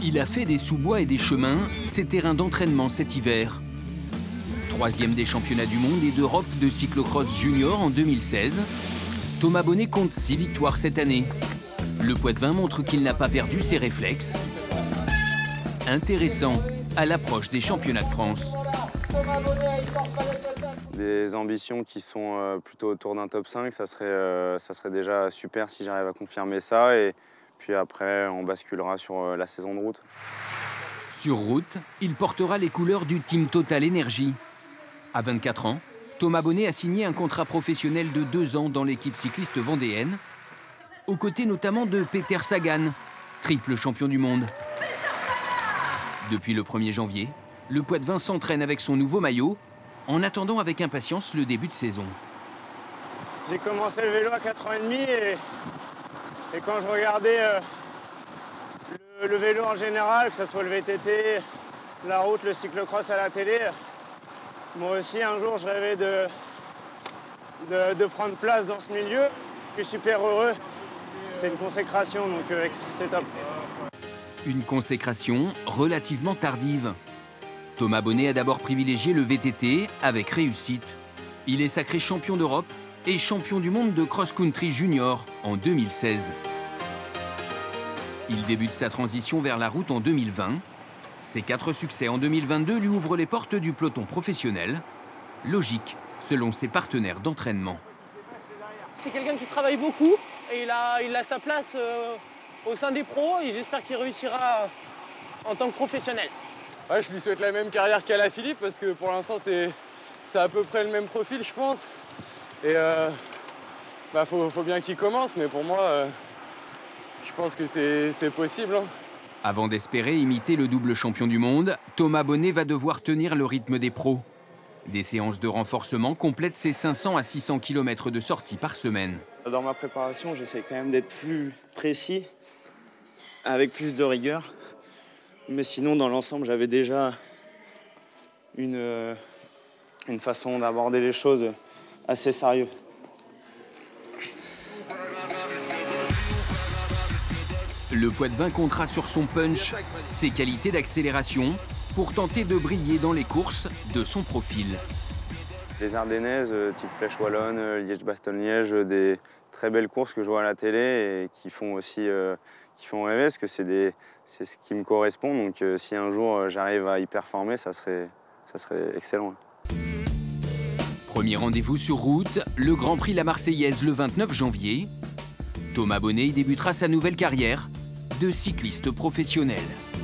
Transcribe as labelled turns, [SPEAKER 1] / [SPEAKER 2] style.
[SPEAKER 1] Il a fait des sous-bois et des chemins, ses terrains d'entraînement cet hiver. 3e des championnats du monde et d'Europe de cyclocross junior en 2016, Thomas Bonnet compte 6 victoires cette année. Le Poitevin montre qu'il n'a pas perdu ses réflexes. Intéressant à l'approche des championnats de France.
[SPEAKER 2] Des ambitions qui sont plutôt autour d'un top 5, ça serait déjà super si j'arrive à confirmer ça. Et puis après, on basculera sur la saison de route.
[SPEAKER 1] Sur route, il portera les couleurs du Team Total Energy. À 24 ans, Thomas Bonnet a signé un contrat professionnel de 2 ans dans l'équipe cycliste vendéenne, aux côtés notamment de Peter Sagan, triple champion du monde. Depuis le 1er janvier, le Poitevin s'entraîne avec son nouveau maillot, en attendant avec impatience le début de saison.
[SPEAKER 2] J'ai commencé le vélo à 4 ans et quand je regardais le vélo en général, que ce soit le VTT, la route, le cyclocross à la télé, moi aussi un jour je rêvais de prendre place dans ce milieu. Je suis super heureux, c'est une consécration donc c'est top.
[SPEAKER 1] Une consécration relativement tardive. Thomas Bonnet a d'abord privilégié le VTT avec réussite. Il est sacré champion d'Europe et champion du monde de cross-country junior en 2016. Il débute sa transition vers la route en 2020. Ses 4 succès en 2022 lui ouvrent les portes du peloton professionnel. Logique, selon ses partenaires d'entraînement.
[SPEAKER 3] C'est quelqu'un qui travaille beaucoup et il a sa place au sein des pros et j'espère qu'il réussira en tant que professionnel.
[SPEAKER 4] Ouais, je lui souhaite la même carrière qu'Alaphilippe parce que pour l'instant c'est à peu près le même profil je pense. Et faut bien qu'il commence, mais pour moi je pense que c'est possible. Hein.
[SPEAKER 1] Avant d'espérer imiter le double champion du monde, Thomas Bonnet va devoir tenir le rythme des pros. Des séances de renforcement complètent ses 500 à 600 km de sortie par semaine.
[SPEAKER 2] Dans ma préparation, j'essaie quand même d'être plus précis, avec plus de rigueur. Mais sinon, dans l'ensemble, j'avais déjà une façon d'aborder les choses assez sérieuse.
[SPEAKER 1] Le Poitevin comptera sur son punch, ses qualités d'accélération, pour tenter de briller dans les courses de son profil.
[SPEAKER 2] Les Ardennaises, type Flèche Wallonne, Liège-Bastogne-Liège, des très belles courses que je vois à la télé et qui font aussi qui font rêver, parce que c'est ce qui me correspond. Donc si un jour j'arrive à y performer, ça serait excellent.
[SPEAKER 1] Premier rendez-vous sur route, le Grand Prix La Marseillaise le 29 janvier. Thomas Bonnet y débutera sa nouvelle carrière de cycliste professionnel.